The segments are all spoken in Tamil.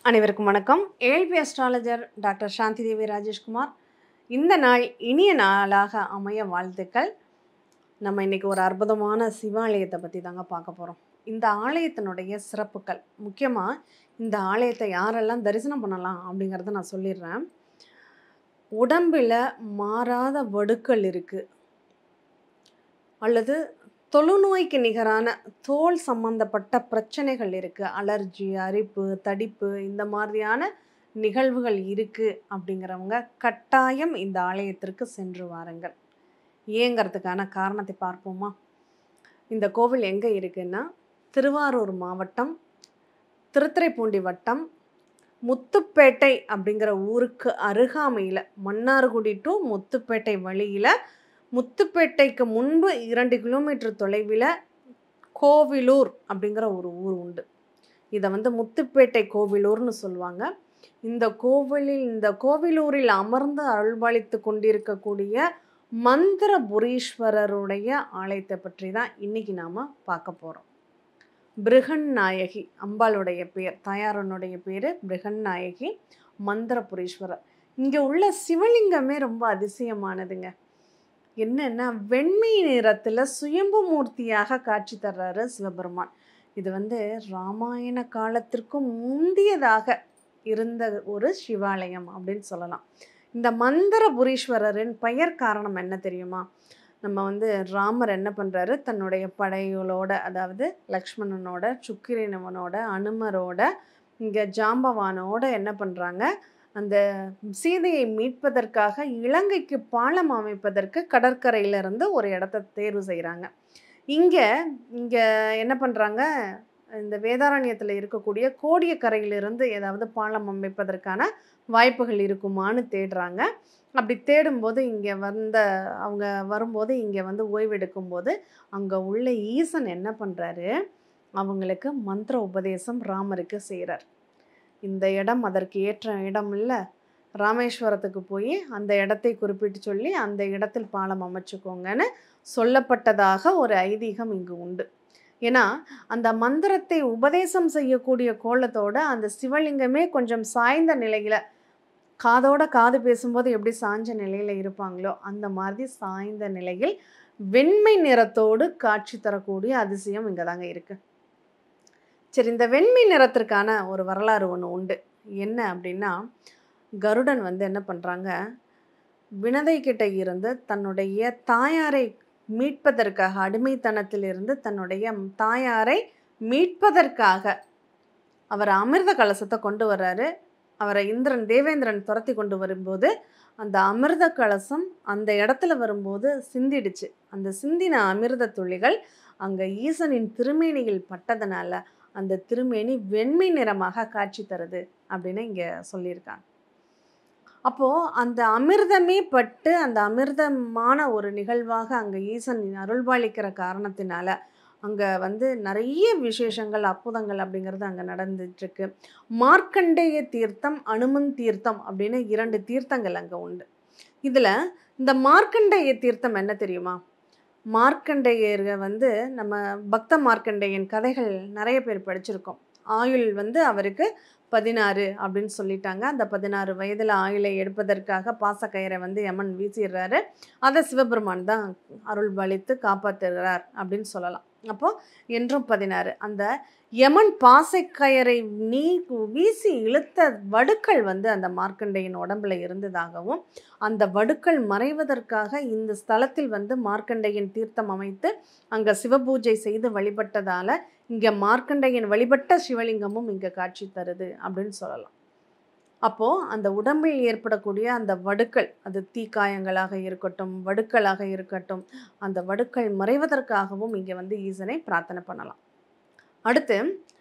அனைவருக்கும் வணக்கம். ALP astrologer doctor Shanthi Devi Rajeshkumar. இந்த நாள் இனிய நாளாக அமைய வாழ்த்துக்கள். நம்ம இன்னைக்கு ஒரு அற்புதமான சிவாலயத்தை பற்றி தாங்க பார்க்க போகிறோம். இந்த ஆலயத்தினுடைய சிறப்புகள், முக்கியமாக இந்த ஆலயத்தை யாரெல்லாம் தரிசனம் பண்ணலாம் அப்படிங்கிறத நான் சொல்லிடுறேன். உடம்பில் மாறாத வடுக்கள் இருக்குது, அல்லது தொழுநோய்க்கு நிகரான தோல் சம்பந்தப்பட்ட பிரச்சனைகள் இருக்குது, அலர்ஜி, அரிப்பு, தடிப்பு, இந்த மாதிரியான நிகழ்வுகள் இருக்குது அப்படிங்கிறவங்க கட்டாயம் இந்த ஆலயத்திற்கு சென்று வாருங்கள். ஏங்கிறதுக்கான காரணத்தை பார்ப்போமா? இந்த கோவில் எங்கே இருக்குன்னா, திருவாரூர் மாவட்டம், திருத்துறைப்பூண்டி வட்டம், முத்துப்பேட்டை அப்படிங்கிற ஊருக்கு அருகாமையில், மன்னார்குடி டு முத்துப்பேட்டை வழியில், முத்துப்பேட்டைக்கு முன்பு 2 கிலோமீட்டர் தொலைவில் கோவிலூர் அப்படிங்கிற ஒரு ஊர் உண்டு. இதை முத்துப்பேட்டை கோவிலூர்னு சொல்லுவாங்க. இந்த கோவிலூரில் அமர்ந்து அருள்பாலித்து கொண்டிருக்கக்கூடிய மந்திரபுரீஸ்வரருடைய ஆலயத்தை பற்றி தான் இன்னைக்கு நாம் பார்க்க போகிறோம். பிருகன்நாயகி அம்பாளுடைய பேர், தாயாரனுடைய பேர் பிருகன்நாயகி மந்திரபுரீஸ்வரர். இங்கே உள்ள சிவலிங்கமே ரொம்ப அதிசயமானதுங்க. என்னன்னா, வெண்மை நிறத்தில் சுயம்பு மூர்த்தியாக காட்சி தர்றாரு சிவபெருமான். இது ராமாயண காலத்திற்கும் முந்தியதாக இருந்த ஒரு சிவாலயம் அப்படின்னு சொல்லலாம். இந்த மந்திரபுரீஸ்வரரின் பெயர் காரணம் என்ன தெரியுமா? நம்ம ராமர் என்ன பண்ணுறாரு, தன்னுடைய படைகளோட, அதாவது லக்ஷ்மணனோட, சுக்கிரனவனோட, அனுமரோட, இங்கே ஜாம்பவானோட என்ன பண்ணுறாங்க, அந்த சீதையை மீட்பதற்காக இலங்கைக்கு பாலம் அமைப்பதற்கு கடற்கரையிலிருந்து ஒரு இடத்த தேர்வு செய்கிறாங்க. இங்கே இங்கே என்ன பண்ணுறாங்க, இந்த வேதாரண்யத்தில் இருக்கக்கூடிய கோடியக்கரையிலிருந்து ஏதாவது பாலம் அமைப்பதற்கான வாய்ப்புகள் இருக்குமான்னு தேடுறாங்க. அப்படி தேடும்போது அவங்க வரும்போது இங்கே ஓய்வெடுக்கும்போது அங்கே உள்ள ஈசன் என்ன பண்ணுறாரு, அவங்களுக்கு மந்திர உபதேசம் ராமருக்கு செய்கிறார். இந்த இடம் அதற்கு ஏற்ற இடம் இல்லை, ராமேஸ்வரத்துக்கு போய் அந்த இடத்தை குறிப்பிட்டு சொல்லி அந்த இடத்தில் பாலம் அமைச்சுக்கோங்கன்னு சொல்லப்பட்டதாக ஒரு ஐதீகம் இங்கு உண்டு. ஏன்னா அந்த மந்திரத்தை உபதேசம் செய்யக்கூடிய கோலத்தோட அந்த சிவலிங்கமே கொஞ்சம் சாய்ந்த நிலையில், காதோட காது பேசும்போது எப்படி சாய்ஞ்ச நிலையில் இருப்பாங்களோ அந்த மாதிரி சாய்ந்த நிலையில் வெண்மை நிறத்தோடு காட்சி தரக்கூடிய அதிசயம் இங்கே தாங்க இருக்குது. சரி, இந்த வெண்மை நிறத்திற்கான ஒரு வரலாறு ஒன்று உண்டு. என்ன அப்படின்னா, கருடன் என்ன பண்ணுறாங்க, வினதை கிட்ட இருந்து தன்னுடைய தாயாரை மீட்பதற்காக, அடிமைத்தனத்திலிருந்து தன்னுடைய தாயாரை மீட்பதற்காக அவர் அமிர்த கலசத்தை கொண்டு வர்றாரு. அவரை தேவேந்திரன் துரத்தி கொண்டு வரும்போது அந்த அமிர்த கலசம் அந்த இடத்துல வரும்போது சிந்திடுச்சு. அந்த சிந்தின அமிர்த துளிகள் அங்கே ஈசனின் திருமேனியில் பட்டதனால அந்த திருமேனி வெண்மை நிறமாக காட்சி தருது அப்படின்னு இங்கே சொல்லியிருக்காங்க. அப்போது அந்த அமிர்தமே பட்டு அந்த அமிர்தமான ஒரு நிகழ்வாக அங்கே ஈசன் அருள்பாலிக்கிற காரணத்தினால அங்கே நிறைய விசேஷங்கள், அற்புதங்கள் அப்படிங்கிறது அங்கே நடந்துட்டுருக்கு. மார்க்கண்டேய தீர்த்தம், அனுமன் தீர்த்தம் அப்படின்னு 2 தீர்த்தங்கள் அங்கே உண்டு. இதில் இந்த மார்க்கண்டேய தீர்த்தம் என்ன தெரியுமா? மார்க்கண்டேயர் நம்ம பக்த மார்க்கண்டேயன் கதைகள் நிறைய பேர் படிச்சிருக்கோம். ஆயுள் அவருக்கு 16 அப்படின்னு சொல்லிட்டாங்க. அந்த 16 வயதில் ஆயுளை எடுப்பதற்காக பாசக்கயிறை யமன் வீசிடுறாரு. அதை சிவபெருமான் தான் அருள்பாலித்து காப்பாற்றுகிறார் அப்படின்னு சொல்லலாம். அப்போது என்றும் 16. அந்த யமன் பாசக்கயிறை வீசி இழுத்த வடுக்கள் அந்த மார்க்கண்டேயன் உடம்புல இருந்ததாகவும், அந்த வடுக்கள் மறைவதற்காக இந்த ஸ்தலத்தில் மார்க்கண்டேயன் தீர்த்தம் அமைத்து அங்கே சிவபூஜை செய்து வழிபட்டதால் இங்கே மார்க்கண்டேயன் வழிபட்ட சிவலிங்கமும் இங்கே காட்சி தருது அப்படின்னு சொல்லலாம். அப்போது அந்த உடம்பில் ஏற்படக்கூடிய அந்த வடுக்கள், அது தீக்காயங்களாக இருக்கட்டும், வடுக்களாக இருக்கட்டும், அந்த வடுக்கள் மறைவதற்காகவும் இங்கே ஈசனை பிரார்த்தனை பண்ணலாம். அடுத்து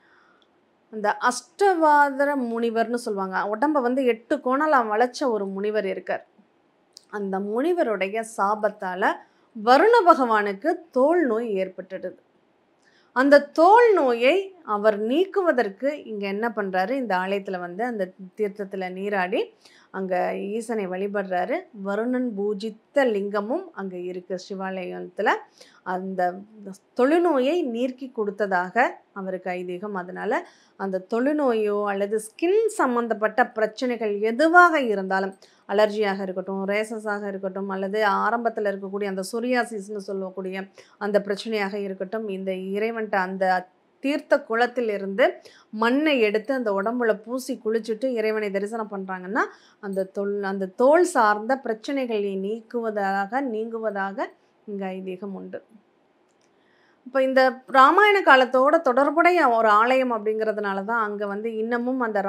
அந்த அஷ்டவாதர முனிவர்னு சொல்லுவாங்க. உடம்பை 8 கோணலாம் வளைச்ச ஒரு முனிவர் இருக்கார். அந்த முனிவருடைய சாபத்தால் வருண பகவானுக்கு தோல் நோய் ஏற்பட்டுடுது. அந்த தோல் நோயை அவர் நீக்குவதற்கு இங்கே என்ன பண்ணுறாரு, இந்த ஆலயத்தில் அந்த தீர்த்தத்தில் நீராடி அங்கே ஈசனை வழிபடுறாரு. வருணன் பூஜித்த லிங்கமும் அங்கே இருக்குது சிவாலயத்தில். அந்த தொழுநோயை நீக்கி கொடுத்ததாக அவருக்கு ஐதீகம். அதனால் அந்த தொழுநோயோ அல்லது ஸ்கின் சம்மந்தப்பட்ட பிரச்சனைகள் எதுவாக இருந்தாலும், அலர்ஜியாக இருக்கட்டும், ரேசஸாக இருக்கட்டும், அல்லது ஆரம்பத்தில் இருக்கக்கூடிய அந்த சொரியாசிஸ்ன்னு சொல்லக்கூடிய அந்த பிரச்சனையாக இருக்கட்டும், இந்த இறைவன்ட்ட அந்த தீர்த்த குளத்திலிருந்து மண்ணை எடுத்து அந்த உடம்புல பூசி குளிச்சுட்டு இறைவனை தரிசனம் பண்ணுறாங்கன்னா, அந்த தோல் சார்ந்த பிரச்சனைகளை நீங்குவதாக இங்கே ஐதீகம் உண்டு. இப்போ இந்த ராமாயண காலத்தோட தொடர்புடைய ஒரு ஆலயம் அப்படிங்கிறதுனால தான் அங்கே வந்து இன்னமும் அந்த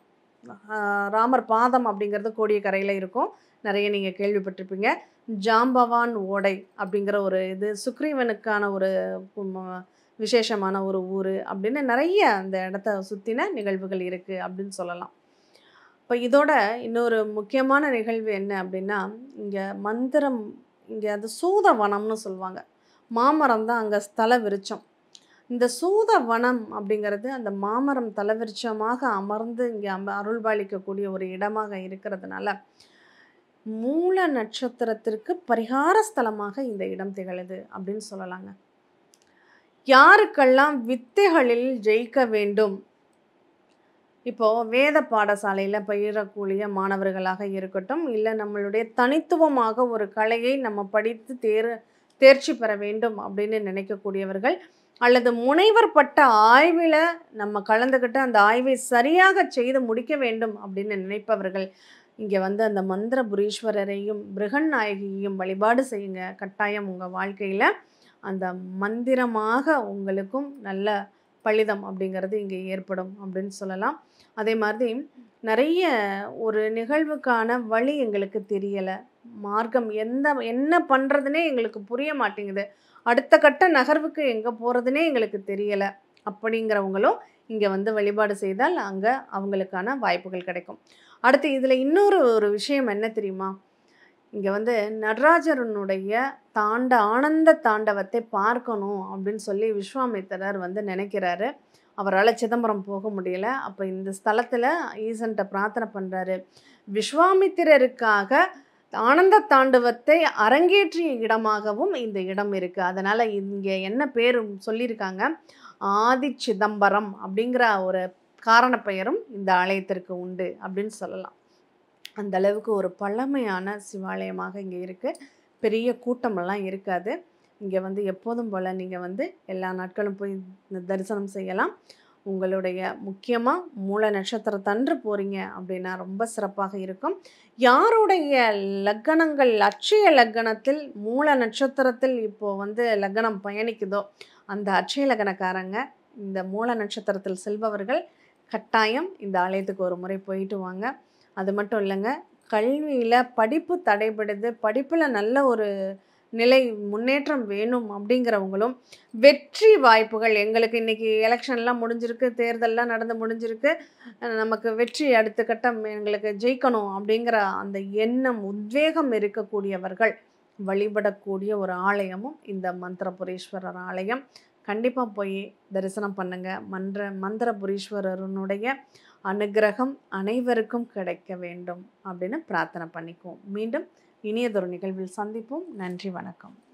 ராமர் பாதம் அப்படிங்கிறது கோடியக்கரையில் இருக்கும். நிறைய நீங்கள் கேள்விப்பட்டிருப்பீங்க. ஜாம்பவான் ஓடை அப்படிங்கிற ஒரு இது சுக்ரீவனுக்கான ஒரு விசேஷமான ஒரு ஊர் அப்படின்னு நிறைய அந்த இடத்த சுற்றின நிகழ்வுகள் இருக்குது அப்படின்னு சொல்லலாம். இப்போ இதோட இன்னொரு முக்கியமான நிகழ்வு என்ன அப்படின்னா, இங்கே அது சூத வனம்னு சொல்லுவாங்க. மாமரம் தான் அங்கே ஸ்தல விருட்சம். இந்த சூத வனம் அப்படிங்கிறது அந்த மாமரம் தலவிருட்சமாக அமர்ந்து இங்கே அருள்பாலிக்கக்கூடிய ஒரு இடமாக இருக்கிறதுனால மூல நட்சத்திரத்திற்கு பரிகார ஸ்தலமாக இந்த இடம் திகழுது அப்படின்னு சொல்லலாங்க. யாருக்கெல்லாம் வித்தைகளில் ஜெயிக்க வேண்டும், இப்போது வேத பாடசாலையில் பயிரக்கூடிய மாணவர்களாக இருக்கட்டும், இல்லை நம்மளுடைய தனித்துவமாக ஒரு கலையை நம்ம படித்து தேர்ச்சி பெற வேண்டும் அப்படின்னு நினைக்கக்கூடியவர்கள், அல்லது முனைவர் பட்ட ஆய்வில் நம்ம கலந்துக்கிட்டு அந்த ஆய்வை சரியாக செய்து முடிக்க வேண்டும் அப்படின்னு நினைப்பவர்கள் இங்கே வந்து அந்த மந்திரபுரீஸ்வரரையும் பிருகன்நாயகியையும் வழிபாடு செய்யுங்க. கட்டாயம் உங்கள் வாழ்க்கையில் அந்த மந்திரமாக உங்களுக்கும் நல்ல பலிதம் அப்படிங்கிறது இங்கே ஏற்படும் அப்படின்னு சொல்லலாம். அதே மாதிரி நிறைய ஒரு நிகழ்வுக்கான வழி எங்களுக்கு தெரியலை, மார்க்கம் என்ன பண்ணுறதுனே எங்களுக்கு புரிய மாட்டேங்குது, அடுத்த கட்ட நகர்வுக்கு எங்கே போகிறதுனே எங்களுக்கு தெரியலை அப்படிங்கிறவங்களும் இங்கே வந்து வழிபாடு செய்தால் அங்கே அவங்களுக்கான வாய்ப்புகள் கிடைக்கும். அடுத்து இதில் இன்னொரு விஷயம் என்ன தெரியுமா, இங்கே வந்து நடராஜரனுடைய ஆனந்த தாண்டவத்தை பார்க்கணும் அப்படின்னு சொல்லி விஸ்வாமித்திரர் வந்து நினைக்கிறாரு. அவரால் சிதம்பரம் போக முடியல. அப்போ இந்த ஸ்தலத்தில் ஈசன்ட்ட பிரார்த்தனை பண்ணுறாரு. விஸ்வாமித்திரருக்காக ஆனந்த தாண்டவத்தை அரங்கேற்றிய இடமாகவும் இந்த இடம் இருக்குது. அதனால் இங்கே என்ன பேர் சொல்லியிருக்காங்க, ஆதி சிதம்பரம் அப்படிங்கிற ஒரு காரண பெயரும் இந்த ஆலயத்திற்கு உண்டு அப்படின்னு சொல்லலாம். அந்த அளவுக்கு ஒரு பழமையான சிவாலயமாக இங்கே இருக்குது. பெரிய கூட்டமெல்லாம் இருக்காது. இங்கே வந்து எப்போதும் போல் நீங்கள் வந்து எல்லா நாட்களும் போய் தரிசனம் செய்யலாம். உங்களுடைய முக்கியமாக மூல நட்சத்திரத்தன்று போகிறீங்க அப்படின்னா ரொம்ப சிறப்பாக இருக்கும். யாருடைய லக்கணங்கள் அட்சய லக்கணத்தில் மூல நட்சத்திரத்தில் இப்போது வந்து லக்கணம் பயணிக்குதோ அந்த அட்சய லக்கணக்காரங்க இந்த மூல நட்சத்திரத்தில் செல்பவர்கள் கட்டாயம் இந்த ஆலயத்துக்கு ஒரு முறை போயிட்டு வாங்க. அது மட்டும் இல்லைங்க, கல்வியில் படிப்பு தடைபடுது, படிப்பில் நல்ல ஒரு நிலை முன்னேற்றம் வேணும் அப்படிங்கிறவங்களும் வெற்றி வாய்ப்புகள், எங்களுக்கு இன்றைக்கி எலெக்ஷன்லாம் முடிஞ்சிருக்கு, தேர்தல்லாம் நடந்து முடிஞ்சிருக்கு, நமக்கு வெற்றி அடுத்த கட்டம் எங்களுக்கு ஜெயிக்கணும் அப்படிங்கிற அந்த எண்ணம் உத்வேகம் இருக்கக்கூடியவர்கள் வழிபடக்கூடிய ஒரு ஆலயமும் இந்த மந்திரபுரீஸ்வரர் ஆலயம். கண்டிப்பாக போய் தரிசனம் பண்ணுங்கள். மந்திரபுரீஸ்வரனுடைய அனுகிரகம் அனைவருக்கும் கிடைக்க வேண்டும் அப்படின்னு பிரார்த்தனை பண்ணிக்குவோம். மீண்டும் இனியதொரு நிகழ்வில் சந்திப்போம். நன்றி, வணக்கம்.